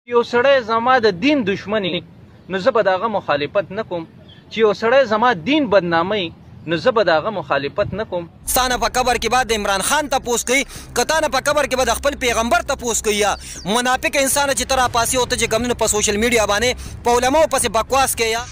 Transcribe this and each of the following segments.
یو سړی زما د دین دشمنی نو زه به د هغه مخالفت نه کوم، چې یو سړی زما دین بدناموي نو زه به د هغه مخالفت نه کوم. ستا نه په قبر کې بعد د عمران خان تپوس کوي، که تا نه په قبر کې به د خپل پیغمبر تپوس کوي. یا منافق انسان چې ته راپاسې او ته چې کوم په سوشل میډیا باندې په علماو پسې بکواس کوي. یا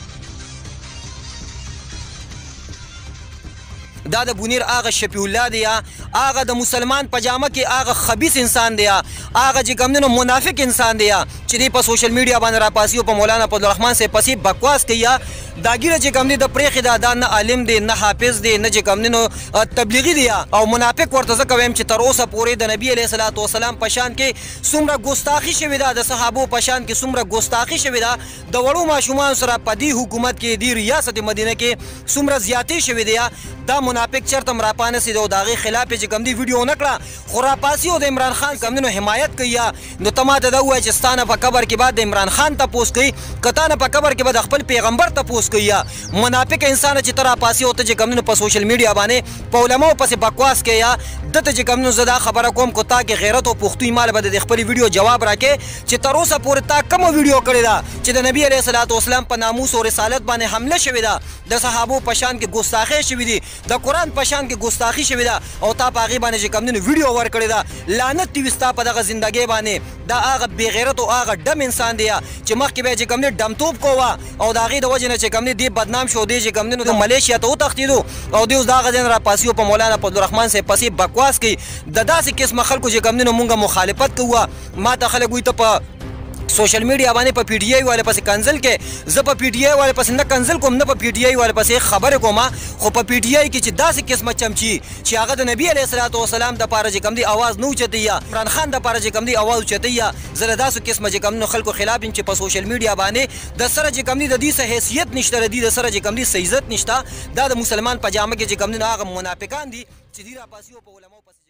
دا د بونیر هغه شفیولlah دی، یا هغه د مسلمان په جامه کې هغه خبیث انسان دی، یا هغه چې کوم دی منافق انسان دی چې دی په سوشل میډیا باندې راپاسي او په مولانا فضلالرحمن صاحب پسې بکواس کوي. یا دا ګیره چې کوم دی د پرېښې دا نه عالم دی نه حافظ دی نه چې کوم دی نو تبلیغي دی. او منافق ورته زه کویم چې تر اوسه پورې د نبي علیه صلات وسلام په شان کې څومره ګستاخي شوې ده، د صحابو په شان کې څومره ګستاخي شوې ده، د وړو ماشومانو سره په دې حکومت کې دې ریاست مدینه کې څومره زیاتې شوې ده. دا منافق چرته هم راپانسېد او د هغې خلاف یې چې کوم دی ویډیو ونه کړه، خو راپاسي او د عمران خان کوم دی نو حمایت کوي. نو ته ماته دا ووایه چې ستا نه په قبر کې بعد د عمران خان تپوس کوي، که تا نه په قبر کې به د خپل پیغمبر تپوس کوي. یا منافق انسانه چې ته راپاسي او ته چې کوم دی په سوشل میډیا باندې په علماو پسې بکواس کوي. یا دته چې کوم دی زه دا خبره کوم کو تا کې غیرت او پښتوي مال به د خپلې ویډیو جواب راکړې چې تر اوسه پورې تا کومه ویډیو کړې ده چې د نبي علیه صلات وسلام په ناموس او رسالت باندې حمله شوې ده، د صحابو په شان کې ګستاخۍ شوې دي، د قرآن په شان کې ګستاخي شوې ده، او تا په هغې باندې چې کوم دی ویډیو ورکړې ده. لعنت دي وي ستا په دغه زندګۍ باندې. دا هغه بې غیرت او هغه ډم انسان دی چې مخکې به یې چې کوم دی ډمتوب کوه او د هغې د وجې نه چې کوم دی دې بدنام شو، دی چې کوم دی نو ملیشیا ته وتښتېدو او دی اوس د هغه ځای نه راپاسي او په مولانا فضلالرحمن صاحب پسې بکواس کوي. د داسې قسمه خلکو چې کوم دی نو مونږ مخالفت کوو. ما ته خلک وایي ته په سوشل میډیا باندې په پی ډي آی والے پسې کنزل کې، زه په پی ډي آی والے پسې نه کنزل کوم نه په پی ډي آی والے پسې خبرې کوم. خو په پی ډي آی کې چې داسې قسمه چمچي چې هغه د نبي علیه صلات وسلام دپاره چې کوم دی اواز نه اوچتوي، یا عمران خان دپاره چې کوم دی اواز اوچتوي، یا زه له داسې قسمه چې کوم نو خلکو خلاف یم چې په سوشل میډیا باندې د سره چې کوم دی د دې څه حیثیت نشته، د دې د سره چې کوم دی څه عزت نشته. دا د مسلمان په جامه کې چې کوم دی نو هغه منافقان دي چې دوی راپاسي او په علماو پسې